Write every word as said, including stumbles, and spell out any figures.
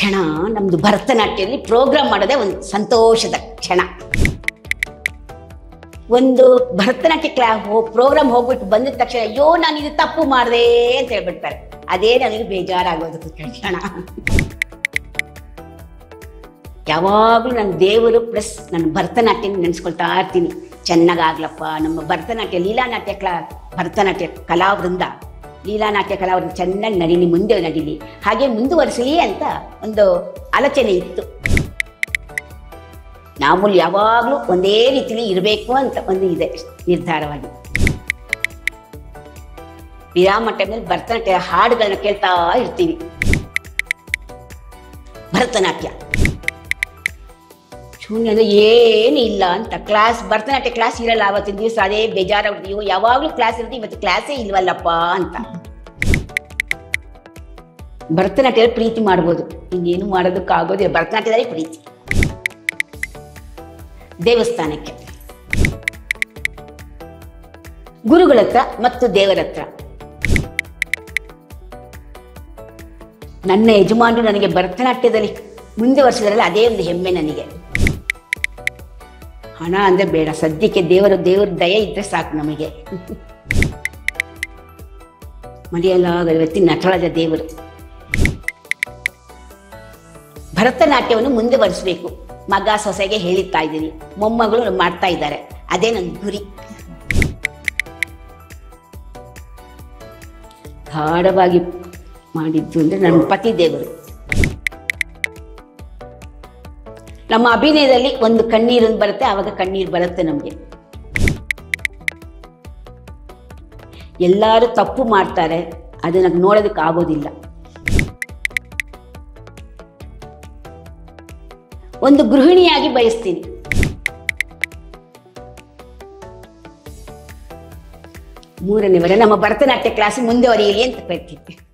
ಕ್ಷಣ ನಮ್ದು ಭರತನಾಟ್ಯದಲ್ಲಿ ಪ್ರೋಗ್ರಾಮ್ ಮಾಡೋದೇ ಒಂದು ಸಂತೋಷದ ಕ್ಷಣ. ಒಂದು ಭರತನಾಟ್ಯ ಕ್ಲಾ ಪ್ರೋಗ್ರಾಮ್ ಹೋಗ್ಬಿಟ್ಟು ಬಂದಿದ ತಕ್ಷಣ ಅಯ್ಯೋ ನಾನು ಇದು ತಪ್ಪು ಮಾಡಿದೆ ಅಂತ ಹೇಳ್ಬಿಡ್ತಾರೆ. ಅದೇ ನನಗೆ ಬೇಜಾರಾಗೋದು ಕ್ಷಣ. ಯಾವಾಗಲೂ ನನ್ನ ದೇವರು ಪ್ಲಸ್ ನನ್ನ ಭರತನಾಟ್ಯ ನೆನೆಸ್ಕೊಳ್ತಾ ಇರ್ತೀನಿ. ಚೆನ್ನಾಗಾಗ್ಲಪ್ಪ ನಮ್ಮ ಭರತನಾಟ್ಯ ಲೀಲಾನಾಟ್ಯ ಕ್ಲಾ ಭರತನಾಟ್ಯ ಕಲಾವೃಂದ ಲೀಲಾನಾಟ್ಯ ಕಲಾವೃಂದ ಚೆನ್ನಾಗಿ ನಡೀಲಿ, ಮುಂದೆ ನಡೀಲಿ, ಹಾಗೆ ಮುಂದುವರಿಸಲಿ ಅಂತ ಒಂದು ಆಲೋಚನೆ ಇತ್ತು. ನಾವು ಯಾವಾಗಲೂ ಒಂದೇ ರೀತಿಯಲ್ಲಿ ಇರಬೇಕು ಅಂತ ಒಂದು ಇದೆ ನಿರ್ಧಾರವಾಗಿ. ವಿರಾಮ ಟೈಮಲ್ಲಿ ಭರತನಾಟ್ಯ ಹಾಡುಗಳನ್ನ ಕೇಳ್ತಾ ಇರ್ತೀವಿ. ಭರತನಾಟ್ಯ ಶೂನ್ಯ ಅಂದ್ರೆ ಏನು ಇಲ್ಲ ಅಂತ. ಕ್ಲಾಸ್ ಭರತನಾಟ್ಯ ಕ್ಲಾಸ್ ಇರಲ್ಲ ಅವತ್ತಿನ ದಿವಸ. ಅದೇ ಬೇಜಾರಾಗ್ತೀವೋ ಯಾವಾಗಲೂ ಕ್ಲಾಸ್ ಇರುತ್ತೆ, ಇವತ್ತು ಕ್ಲಾಸೇ ಇಲ್ವಲ್ಲಪ್ಪ ಅಂತ. ಭರತನಾಟ್ಯದಲ್ಲಿ ಪ್ರೀತಿ ಮಾಡ್ಬೋದು, ಇನ್ನೇನು ಮಾಡೋದಕ್ಕಾಗೋದಿಲ್ಲ. ಭರತನಾಟ್ಯದಲ್ಲಿ ಪ್ರೀತಿ. ದೇವಸ್ಥಾನಕ್ಕೆ ಗುರುಗಳ ಹತ್ರ ಮತ್ತು ದೇವರ ಹತ್ರ ನನ್ನ ಯಜಮಾನರು ನನಗೆ ಭರತನಾಟ್ಯದಲ್ಲಿ ಮುಂದುವರಿಸಿದ್ರಲ್ಲ ಅದೇ ಒಂದು ಹೆಮ್ಮೆ ನನಗೆ. ಹಣ ಅಂದ್ರೆ ಬೇಡ, ಸದ್ಯಕ್ಕೆ ದೇವರು ದೇವರ ದಯೆ ಇದ್ರೆ ಸಾಕು ನಮಗೆ. ಮರೆಯಲಾಗದ ವ್ಯಕ್ತಿ ನಟರಾಜ ದೇವರು. ಭರತನಾಟ್ಯವನ್ನು ಮುಂದುವರಿಸಬೇಕು. ಮಗ ಸೊಸೆಗೆ ಹೇಳಿರ್ತಾ ಇದ್ದೀನಿ, ಮೊಮ್ಮಗಳು ಮಾಡ್ತಾ ಇದ್ದಾರೆ. ಅದೇ ನನ್ನ ಗುರಿ. ಗಾಢವಾಗಿ ಮಾಡಿದ್ದು ಅಂದ್ರೆ ನನ್ನ ಪತಿ ದೇವರು. ನಮ್ಮ ಅಭಿನಯದಲ್ಲಿ ಒಂದು ಕಣ್ಣೀರು ಬರುತ್ತೆ, ಆವಾಗ ಕಣ್ಣೀರು ಬರುತ್ತೆ ನಮಗೆ. ಎಲ್ಲರೂ ತಪ್ಪು ಮಾಡ್ತಾರೆ, ಅದು ನನಗೆ ನೋಡೋದಕ್ಕೆ ಆಗೋದಿಲ್ಲ. ಒಂದು ಗೃಹಿಣಿಯಾಗಿ ಬಯಸ್ತೀನಿ. ಮೂರನೇ ವರ ನಮ್ಮ ಭರತನಾಟ್ಯ ಕ್ಲಾಸ್ ಮುಂದುವರಿಯಲಿ ಅಂತ ಹೇಳ್ತಿದ್ದೆ.